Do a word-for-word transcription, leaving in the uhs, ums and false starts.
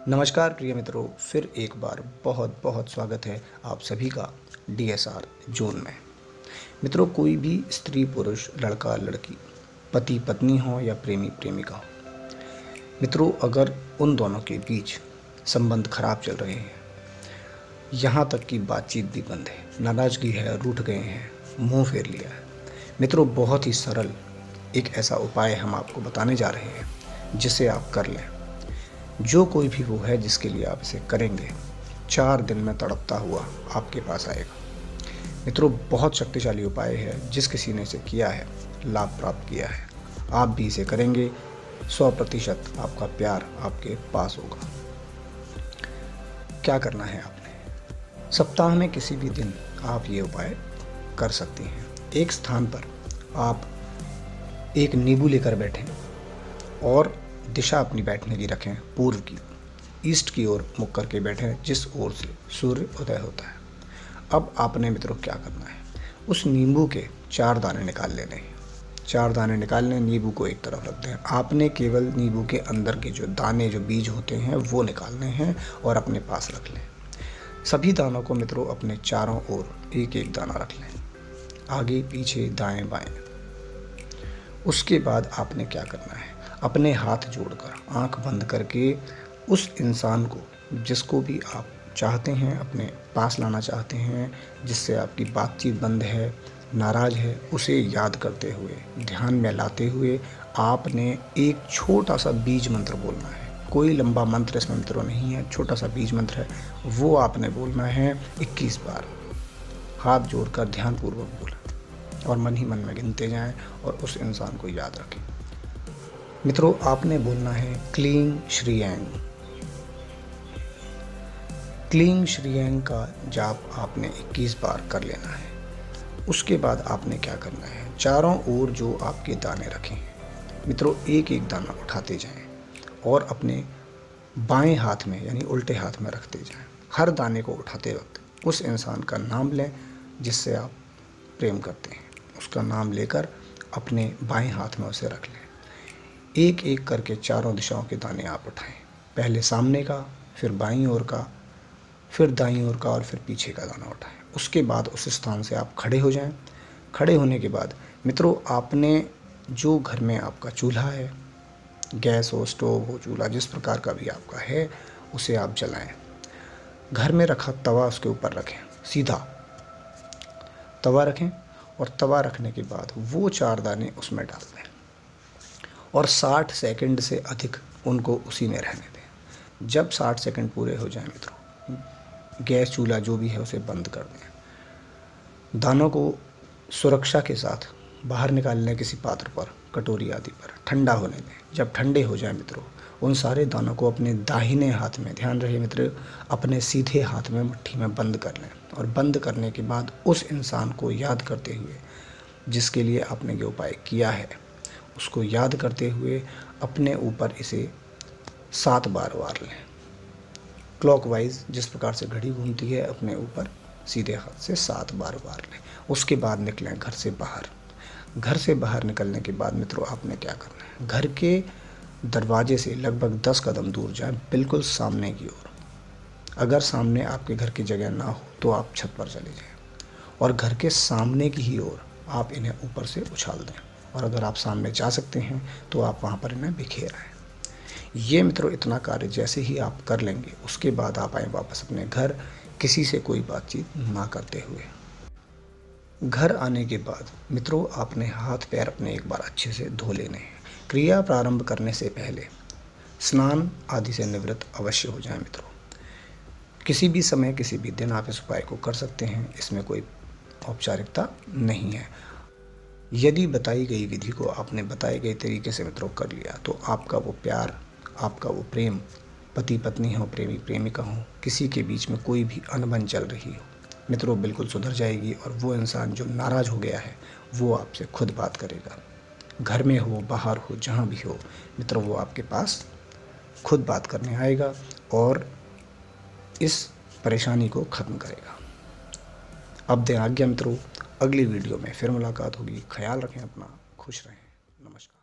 नमस्कार प्रिय मित्रों, फिर एक बार बहुत बहुत स्वागत है आप सभी का डी एस आर जोन में। मित्रों, कोई भी स्त्री पुरुष, लड़का लड़की, पति पत्नी हो या प्रेमी प्रेमिका हो, मित्रों अगर उन दोनों के बीच संबंध खराब चल रहे हैं, यहाँ तक कि बातचीत भी बंद है, नाराज़गी है, रूठ गए हैं, मुंह फेर लिया है, मित्रों बहुत ही सरल एक ऐसा उपाय हम आपको बताने जा रहे हैं जिसे आप कर लें। जो कोई भी वो है जिसके लिए आप इसे करेंगे, चार दिन में तड़पता हुआ आपके पास आएगा। मित्रों बहुत शक्तिशाली उपाय है, जिस किसी ने इसे किया है, लाभ प्राप्त किया है, आप भी इसे करेंगे, सौ प्रतिशत आपका प्यार आपके पास होगा। क्या करना है आपने? सप्ताह में किसी भी दिन आप ये उपाय कर सकती हैं। एक स्थान पर आप एक नींबू लेकर बैठें और दिशा अपनी बैठने की रखें पूर्व की, ईस्ट की ओर मुख करके बैठें जिस ओर से सूर्य उदय होता है। अब आपने मित्रों क्या करना है, उस नींबू के चार दाने निकाल लेने हैं। चार दाने निकालने, नींबू को एक तरफ रख दें। आपने केवल नींबू के अंदर के जो दाने, जो बीज होते हैं, वो निकालने हैं और अपने पास रख लें। सभी दानों को मित्रों अपने चारों ओर एक एक दाना रख लें, आगे पीछे दाएं बाएं। उसके बाद आपने क्या करना है, अपने हाथ जोड़कर, आंख बंद करके उस इंसान को, जिसको भी आप चाहते हैं, अपने पास लाना चाहते हैं, जिससे आपकी बातचीत बंद है, नाराज़ है, उसे याद करते हुए, ध्यान में लाते हुए आपने एक छोटा सा बीज मंत्र बोलना है। कोई लंबा मंत्र इसमें मित्रों नहीं है, छोटा सा बीज मंत्र है, वो आपने बोलना है इक्कीस बार। हाथ जोड़कर ध्यानपूर्वक बोलें और मन ही मन में गिनते जाएं और उस इंसान को याद रखें। मित्रों आपने बोलना है क्लीं श्रीयं। क्लीं श्रीयं का जाप आपने इक्कीस बार कर लेना है। उसके बाद आपने क्या करना है, चारों ओर जो आपके दाने रखे हैं मित्रों, एक एक दाना उठाते जाएं और अपने बाएं हाथ में यानी उल्टे हाथ में रखते जाएं। हर दाने को उठाते वक्त उस इंसान का नाम लें जिससे आप प्रेम करते हैं, उसका नाम लेकर अपने बाएं हाथ में उसे रख लें। एक एक करके चारों दिशाओं के दाने आप उठाएं, पहले सामने का, फिर बाईं ओर का, फिर दाईं ओर का और फिर पीछे का दाना उठाएं। उसके बाद उस स्थान से आप खड़े हो जाएं। खड़े होने के बाद मित्रों आपने जो घर में आपका चूल्हा है, गैस हो, स्टोव हो, चूल्हा जिस प्रकार का भी आपका है, उसे आप जलाएं। घर में रखा तवा उसके ऊपर रखें, सीधा तवा रखें और तवा रखने के बाद वो चार दाने उसमें डाल दें और साठ सेकंड से अधिक उनको उसी में रहने दें। जब साठ सेकंड पूरे हो जाएं मित्रों, गैस चूल्हा जो भी है उसे बंद कर दें। दानों को सुरक्षा के साथ बाहर निकाल लें किसी पात्र पर, कटोरी आदि पर, ठंडा होने दें। जब ठंडे हो जाएं मित्रों, उन सारे दानों को अपने दाहिने हाथ में, ध्यान रहे मित्र, अपने सीधे हाथ में मुट्ठी में बंद कर लें और बंद करने के बाद उस इंसान को याद करते हुए, जिसके लिए आपने ये उपाय किया है, उसको याद करते हुए अपने ऊपर इसे सात बार वार लें। क्लॉकवाइज जिस प्रकार से घड़ी घूमती है, अपने ऊपर सीधे हाथ से सात बार वार लें। उसके बाद निकलें घर से बाहर। घर से बाहर निकलने के बाद मित्रों आपने क्या करना है, घर के दरवाजे से लगभग दस कदम दूर जाएं, बिल्कुल सामने की ओर। अगर सामने आपके घर की जगह ना हो तो आप छत पर चले जाएं और घर के सामने की ही ओर आप इन्हें ऊपर से उछाल दें। और अगर आप सामने जा सकते हैं तो आप वहाँ पर इन्हें बिखेर आएँ। ये मित्रों इतना कार्य जैसे ही आप कर लेंगे, उसके बाद आप आए वापस अपने घर, किसी से कोई बातचीत ना करते हुए। घर आने के बाद मित्रों आपने हाथ पैर अपने एक बार अच्छे से धो लेने हैं। क्रिया प्रारंभ करने से पहले स्नान आदि से निवृत्त अवश्य हो जाए मित्रों। किसी भी समय, किसी भी दिन आप इस उपाय को कर सकते हैं, इसमें कोई औपचारिकता नहीं है। यदि बताई गई विधि को आपने बताए गए तरीके से मित्रों कर लिया तो आपका वो प्यार, आपका वो प्रेम, पति पत्नी हो, प्रेमी प्रेमिका हो, किसी के बीच में कोई भी अनबन चल रही हो मित्रों, बिल्कुल सुधर जाएगी और वो इंसान जो नाराज़ हो गया है वो आपसे खुद बात करेगा। घर में हो, बाहर हो, जहाँ भी हो मित्रों, वो आपके पास खुद बात करने आएगा और इस परेशानी को ख़त्म करेगा। अब दें आज्ञा मित्रों, अगली वीडियो में फिर मुलाकात होगी। ख्याल रखें अपना, खुश रहें। नमस्कार।